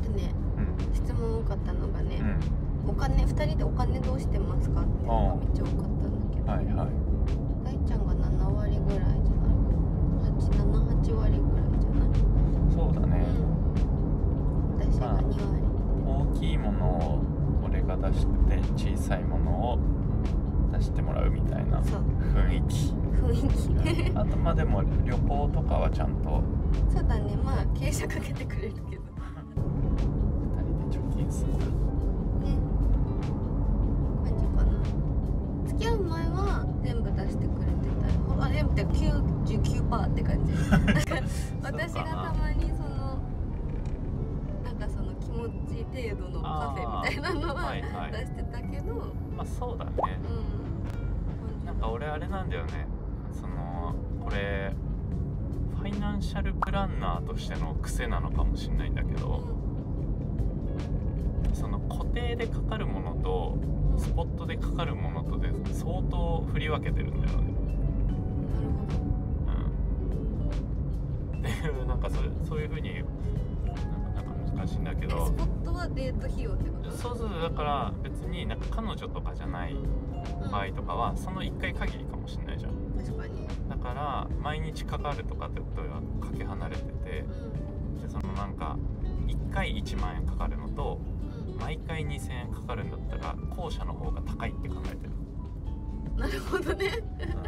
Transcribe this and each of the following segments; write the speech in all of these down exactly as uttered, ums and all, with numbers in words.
ね、うん、質問多かったのがね、うん、お金ふたりでお金どうしてますかっていうのがめっちゃ多かったんだけど、はいはい、大ちゃんがななわりぐらいじゃないかな、なな、はちわりぐらいじゃない。 そうだね、 うん、私がにわり、 まあ、大きいものを俺が出して小さいものを出してもらうみたいな雰囲気雰囲気あとまあでも旅行とかはちゃんとそうだね、まあ傾斜かけてくれるけどふたりで貯金するね、感じかな。付き合う前は全部出してくれてた、あ、全部って きゅうじゅうきゅうパーセント って感じ私がたまにそのなんかその気持ち程度のカフェみたいなのは出してたけど、 まあそうだね、うん、なんか俺あれなんだよね、そのこれファイナンシャルプランナーとしての癖なのかもしれないんだけど、うん、その固定でかかるものとスポットでかかるものとで相当振り分けてるんだよね。うん、っていうなんかそれそういう風になんか難しいんだけど、 スポットはデート費用ってこと？ そうそう、だから別になんか彼女とかじゃない場合とかはそのいっかい限りかもしれないじゃん。 確かに。 だから毎日かかるとかってことはかけ離れてて、うん、でそのなんかいっかいいちまんえんかかるのと、うん、毎回にせんえんかかるんだったら後者の方が高いって考えてる。 なるほどね、うん、そういう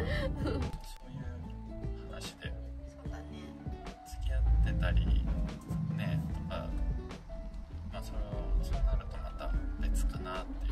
話で、 そうだね、 付き合ってたりねとか、まあそれをそうなるとまた別かなっていう、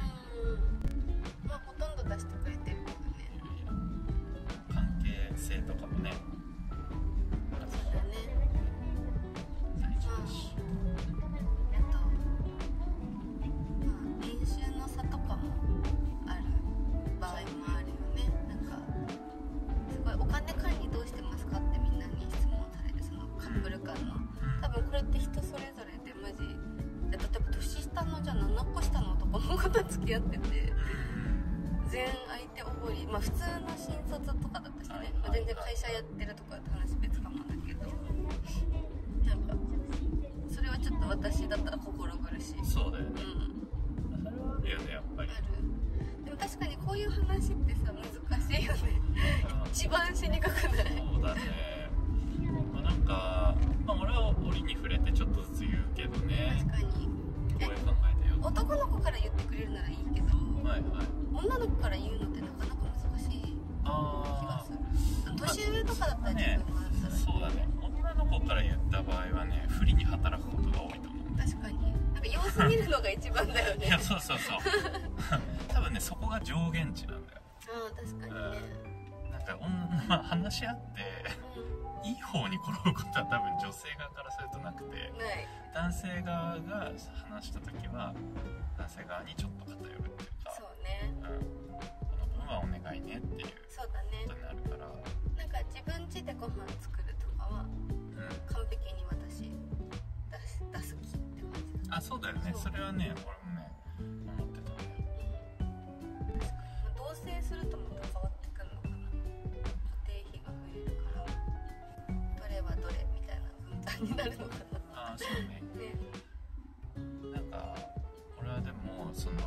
うん、まあほとんど出してくれてるけどね、 いや関係性とかもね、 そうだね、 大事だし、 あと、まあ、年収の差とかもある場合もあるよね。なんかすごいお金管理どうしてますかってみんなに質問される、そのカップル間の、多分これって人それぞれでマジで、例えば年下のじゃあななこ下の男の子と付き合ってて全相手おごり、まあ普通の新卒とかだったしね、まあ、全然会社やってるとかって話別かもだけど、なんかそれはちょっと私だったら心苦しい。 そうだよね、うん、それはあるよね、やっぱり。 ある。でも確かにこういう話ってさ難しいよね一番しにくくない？ そうだね、まあ、なんか、まあ、俺は折に触れてちょっとずつ言うけどね。 確かに。 こういう考えてよ。 男の子から言ってくれるならいいけど、 はいはい、 女の子から言うのってなかなか難しい気がする。年上とかだったら自分がさらに、 そうだね、女の子から言った場合はね不利に働くことが多いと思う。 確かに、なんか様子見るのが一番だよねいやそうそうそう多分ねそこが上限値なんだよ。 ああ確かにね、 うん、なんか女、まあ、話し合って、うん、いい方に転ぶことは多分女性側からするとなくて、ない、男性側が話した時は男性側にちょっと偏るっていうか、 そうね、 うん、この分はお願いねっていうことになるから、 なんか自分家でご飯作るとかは、うん、完璧に私出す、出す気って感じだ。 あ、そうだよね、 そ, それはね俺もね思ってたね、 うん、確かに同棲するとまた変わってくるのかな、固定費が増えるからどれはどれみたいな分担になるのかなあ、そうねね、なんか俺はでもその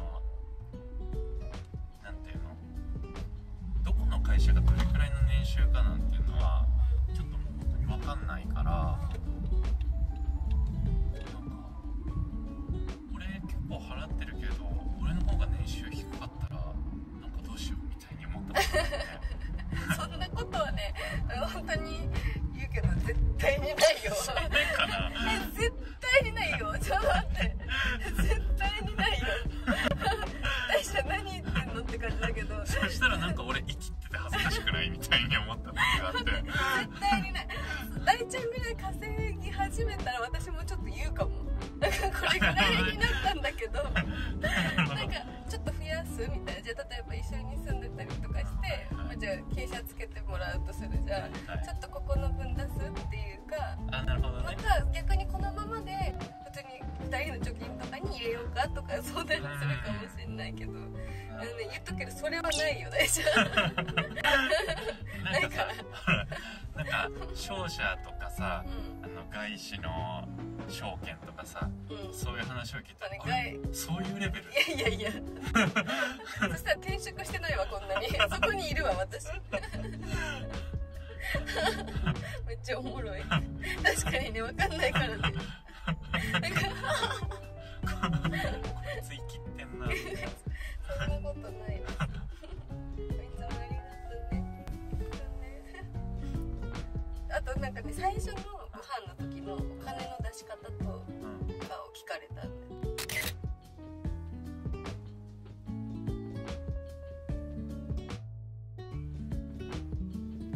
なんていうの、どこの会社がどれくらいの年収かなんていうのはちょっともう本当に分かんないから、なんか俺結構払ってるけど俺の方が年収低かったらなんかどうしようみたいに思ったことだよねそんなことはね、本当に言うけど絶対にないよそれかな絶対にないよ、ちょっと待って絶対にないよ大ちゃん何言ってんのって感じだけど、 そしたらなんか俺生きってて恥ずかしくないみたいに思った時があって絶対にない。大ちゃんぐらい稼ぎ始めたら私もちょっと言うかも、なんかこれぐらいになったんだけどなんかちょっと増やすみたいな、じゃあ例えば一緒に住んでたりとかして、まあ、じゃあ傾斜つけてもらうとするじゃん、はい、ちょっとここの分出すっていうか、 あ、なるほどね、 また逆にこのままで普通にふたりの貯金とかに入れようかとか相談するかもしれないけど、あのね、言っとくけどそれはないよ大ちゃんないからなんか商社とかさ、うん、あの外資の証券とかさ、 うん、 そういう話を聞いたら、これそういうレベル。 いやいやいやそしたら転職してないわ、こんなにそこにいるわ私めっちゃおもろい確かにね、分かんないからね